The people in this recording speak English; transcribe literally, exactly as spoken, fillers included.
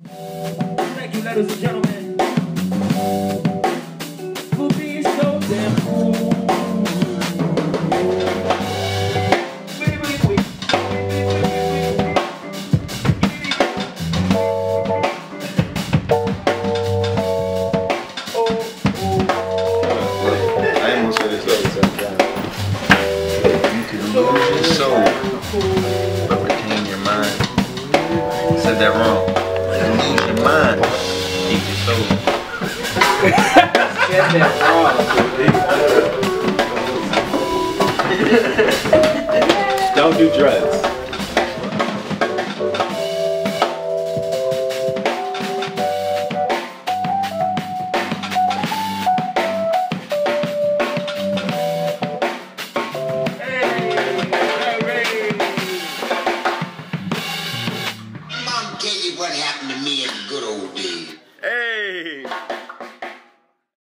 Thank you, ladies and gentlemen, for being so damn cool. But retain your mind. Said that wrong. Lose your mind. Keep your soul. Said that wrong. Don't do drugs. What happened to me